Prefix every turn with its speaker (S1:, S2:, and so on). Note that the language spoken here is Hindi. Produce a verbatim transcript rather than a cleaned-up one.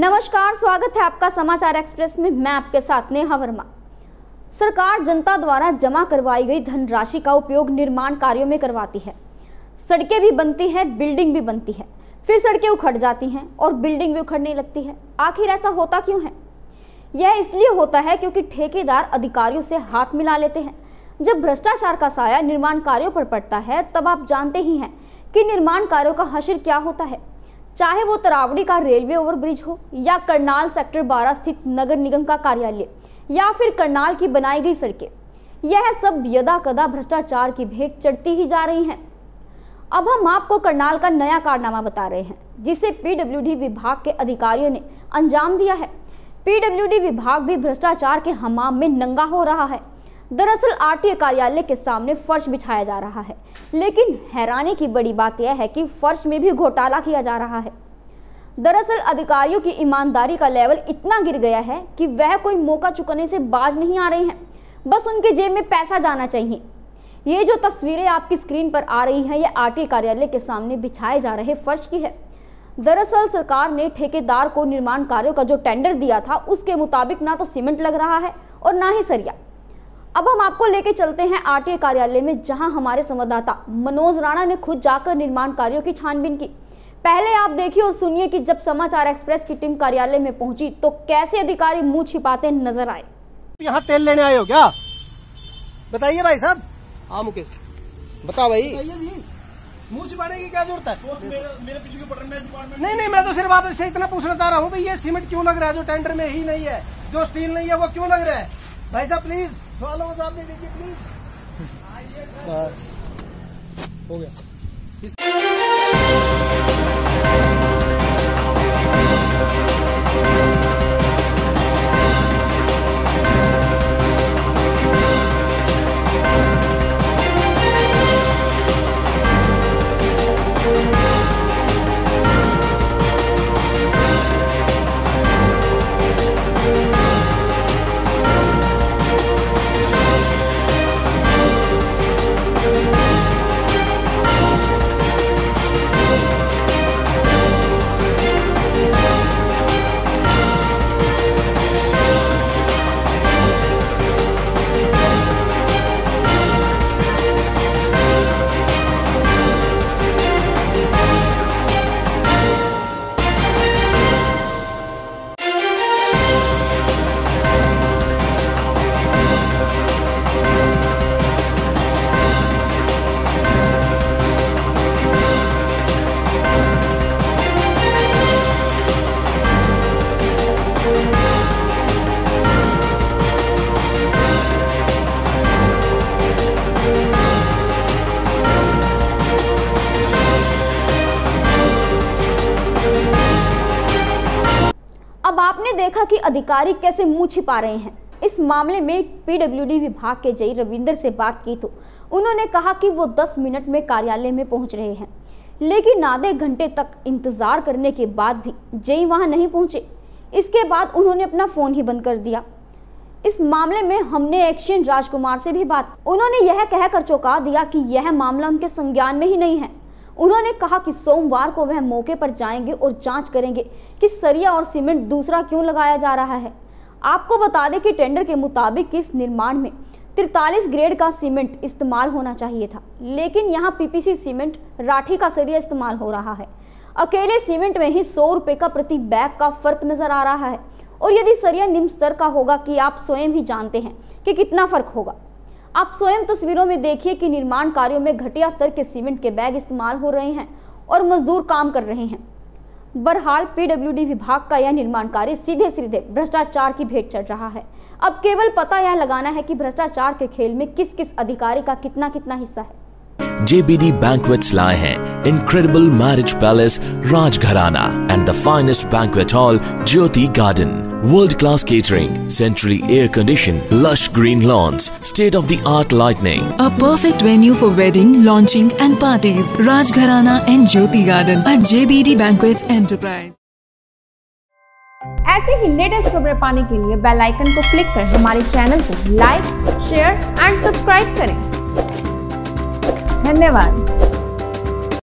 S1: नमस्कार, स्वागत है आपका समाचार एक्सप्रेस में। मैं आपके साथ नेहा वर्मा। सरकार जनता द्वारा जमा करवाई गई धनराशि का उपयोग निर्माण कार्यों में करवाती है। सड़कें भी बनती हैं, बिल्डिंग भी बनती है, फिर सड़कें उखड़ जाती हैं और बिल्डिंग भी उखड़ने लगती है। आखिर ऐसा होता क्यों है? यह इसलिए होता है क्योंकि ठेकेदार अधिकारियों से हाथ मिला लेते हैं। जब भ्रष्टाचार का साया निर्माण कार्यों पर पड़ता है तब आप जानते ही हैं कि निर्माण कार्यों का हश्र क्या होता है। चाहे वो तरावड़ी का रेलवे ओवरब्रिज हो या करनाल सेक्टर बारह स्थित नगर निगम का कार्यालय या फिर करनाल की बनाई गई सड़कें, यह सब यदा कदा भ्रष्टाचार की भेंट चढ़ती ही जा रही हैं। अब हम आपको करनाल का नया कारनामा बता रहे हैं जिसे पीडब्ल्यूडी विभाग के अधिकारियों ने अंजाम दिया है। पीडब्ल्यूडी विभाग भी भ्रष्टाचार के हमाम में नंगा हो रहा है। दरअसल आरटीए कार्यालय के सामने फर्श बिछाया जा रहा है, लेकिन हैरानी की बड़ी बात यह है कि फर्श में भी घोटाला किया जा रहा है। दरअसल अधिकारियों की ईमानदारी का लेवल इतना गिर गया है कि वह कोई मौका चुकाने से बाज नहीं आ रहे हैं, बस उनके जेब में पैसा जाना चाहिए। ये जो तस्वीरें आपकी स्क्रीन पर आ रही हैं, यह आरटीए कार्यालय के सामने बिछाए जा रहे फर्श की है। दरअसल सरकार ने ठेकेदार को निर्माण कार्यों का जो टेंडर दिया था उसके मुताबिक ना तो सीमेंट लग रहा है और ना ही सरिया। अब हम आपको लेके चलते हैं आरटीए कार्यालय में, जहां हमारे संवाददाता मनोज राणा ने खुद जाकर निर्माण कार्यों की छानबीन की। पहले आप देखिए और सुनिए कि जब समाचार एक्सप्रेस की टीम कार्यालय में पहुंची तो कैसे अधिकारी मुंह छिपाते नजर आए।
S2: यहाँ तेल लेने आए हो क्या? बताइए भाई साहब। हाँ मुकेश,
S3: बता भाई।
S2: बताइए जी, मुंह छिपाने की क्या जरूरत है?
S3: मेरे, मेरे पीछे क्यों पड़ रहे हैं?
S2: नहीं नहीं, मैं तो सिर्फ आपसे इतना पूछना चाह रहा हूँ भाई, ये सीमेंट क्यों लग रहा है जो टेंडर में ही नहीं है, जो स्टील नहीं है वो क्यों लग रहा है? भाई साहब प्लीज सवालों का जवाब दे दीजिए प्लीज। हो गया।
S1: अब आपने देखा कि अधिकारी कैसे मुंह छिपा रहे हैं। इस मामले में पीडब्ल्यूडी विभाग के जेई रविंदर से बात की तो उन्होंने कहा कि वो दस मिनट में कार्यालय में पहुंच रहे हैं, लेकिन आधे घंटे तक इंतजार करने के बाद भी जेई वहां नहीं पहुंचे। इसके बाद उन्होंने अपना फोन ही बंद कर दिया। इस मामले में हमने एक्शन राजकुमार से भी बात, उन्होंने यह कहकर चौंका दिया कि यह मामला उनके संज्ञान में ही नहीं है। उन्होंने कहा कि सोमवार को वह मौके पर जाएंगे और जांच करेंगे कि सरिया और सीमेंट दूसरा क्यों लगाया जा रहा है। आपको बता दें कि टेंडर के मुताबिक इस निर्माण में तैंतालीस ग्रेड का सीमेंट इस्तेमाल होना चाहिए था, लेकिन यहाँ पीपीसी सीमेंट राठी का सरिया इस्तेमाल हो रहा है। अकेले सीमेंट में ही सौ रुपये का प्रति बैग का फर्क नजर आ रहा है, और यदि सरिया निम्न स्तर का होगा कि आप स्वयं ही जानते हैं कि कितना फर्क होगा। आप स्वयं तस्वीरों में देखिए कि निर्माण कार्यों में घटिया स्तर के सीमेंट के बैग इस्तेमाल हो रहे हैं और मजदूर काम कर रहे हैं। बहरहाल पीडब्ल्यूडी विभाग का यह निर्माण कार्य सीधे सीधे भ्रष्टाचार की भेंट चढ़ रहा है। अब केवल पता यह लगाना है कि भ्रष्टाचार के खेल में किस किस अधिकारी का कितना कितना हिस्सा है।
S4: J B D Banquets लाए हैं Incredible Marriage Palace Rajgharana and the finest banquet hall Jyoti Garden. World class catering, centrally air conditioned, lush green lawns, state of the art lighting.
S5: A perfect venue for wedding, launching and parties. Rajgharana and Jyoti Garden at J B D Banquets Enterprise.
S6: ऐसे ही लेटेस्ट खबरें पाने के लिए बेल आइकन को क्लिक कर हमारे चैनल को लाइक, शेयर एंड सब्सक्राइब करें। धन्यवाद।